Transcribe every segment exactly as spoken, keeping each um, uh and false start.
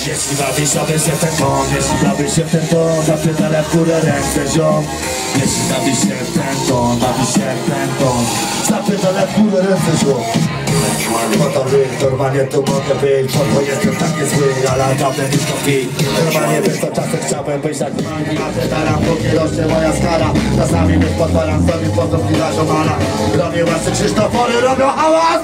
Jeśli bawisz sobie się w ten ton, jeśli bawisz się w ten ton, zapierdalaj w górę rękę ziom. Jeśli bawisz się w ten ton, bawisz się w ten ton, zapierdalaj w górę rękę ziom. Po to wy, normalnie tu mogę być, po to jestem taki zły, ale naprawdę nic to pij. Normalnie wiesz co czasem chciałbym być jak mangi, a ty taram, póki rośnie moja skala. Czasami być podpalam sobie podróbnika ziomala. Robię własne Krzysztofory, robią hałas!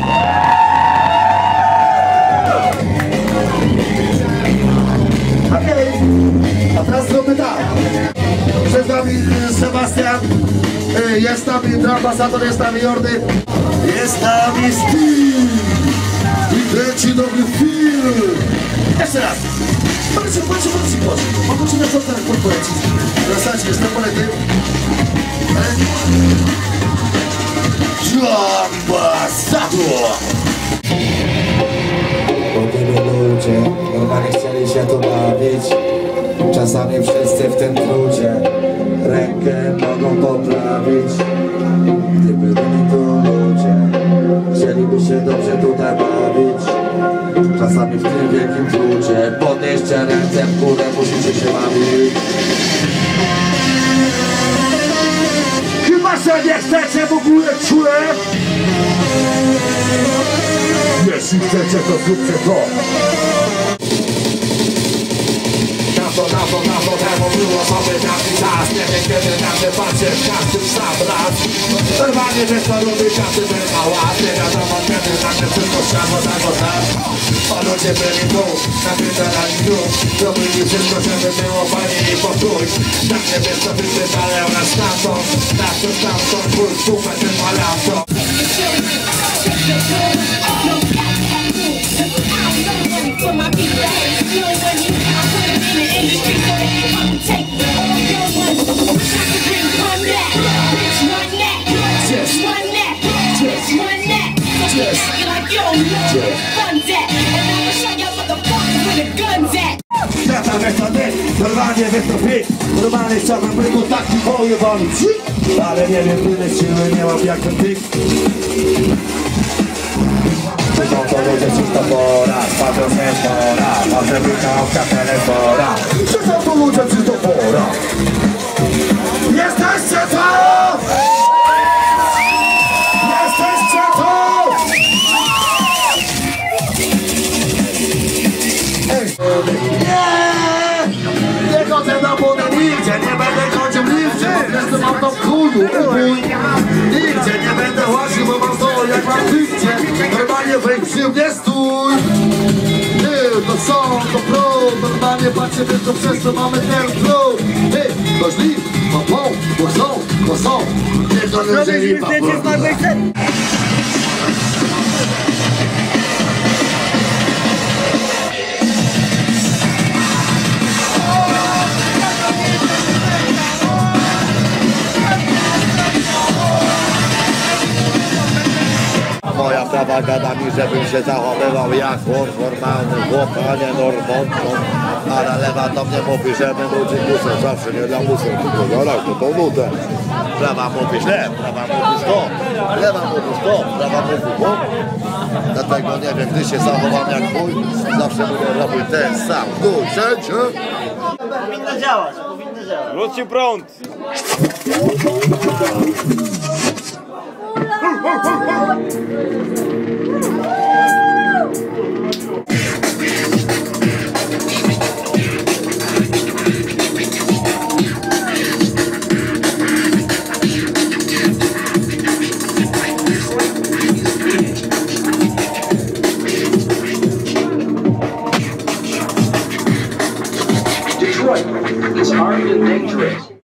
Okej, okay. A teraz zróbmy tak. Przed wami Sebastian, jest nami Ambasador, jest nami Jordy, jest nami Steve i leci nowy film. Jeszcze raz. Patrzcie, patrzcie, patrzcie, patrzcie. Mogę ci na co teraz polecić. Zasadzie, jestem polety. Ambasador. Chodzimy ludzie, normalnie chcieli się tu bawić. Czasami wszyscy w tym trudzie rękę mogą poprawić. Gdyby byli tu ludzie, chcieliby się dobrze tutaj bawić. Czasami w tym wielkim trudzie podnieście ręce w górę, musicie się bawić. Chyba, że nie chcecie w ogóle czułem. Jeśli chcecie, to zróbcie to. Na to, na to, na to temu było sobie taki czas. Nie wiem kiedy na mnie patrzę, w każdym sam raz. Normalnie wiesz co lubi każdy ten hałas. Nie wiadomo kiedy na mnie wszystko trzeba tak odraz. A ludzie byli tu, napierdalali tu. Robili wszystko, żeby było fajnie i pokój. Tak nie wiesz co wypierdalają nas stamtąd. Na to stamtąd, pójdź super ten malamto. For my people, no money, I put it in the industry so they can come and take it. No one, wish I could bring one that, bitch one that, just one that, just one that. So we acting like you don't know where the fun's at, and I'ma show y'all motherfuckers where the gun's at. Świata wiesz co ty, normalnie wiesz co ty, normalnie chciałbym być tu taki wojowany, ale nie wiem tyle siły, nie mam jak ten ty. Są to ludzie Krzysztofora, patrzą się spora, może wykałka telefora. Czy są to ludzie Krzysztofora? Jesteście to! Jesteście to! Nie! Nie chodzę na budę nigdzie, nie będę chodził nigdzie, bo wiesz co mam to w chuju, nigdzie nie będę łaził, bo mam to jak mam nigdzie. Normalnie wejdź przy mnie stój. Ty, to są, to pro. Normalnie patrzcie tylko przez co mamy ten flow. Ty, to żli, papą, głosą, głosą. Nie to nie wzięli papą. Moja prawa gada mi, żebym się zachowywał jak chłop normalny, chłop, a nie normotką. Ale lewa do mnie mówi, żebym był dzikusem, zawsze nie dla musem, tylko za rok, to tą nutę. Prawa mówi źle, prawa mówi stop, lewa mówi stop, prawa mówi bum. Dlatego nie wiem, gdy się zachowam jak chuj, zawsze będę robił ten sam gnój, wszędzie. Powinno działać, powinno działać. Wróćcie prąd! Detroit is armed and dangerous.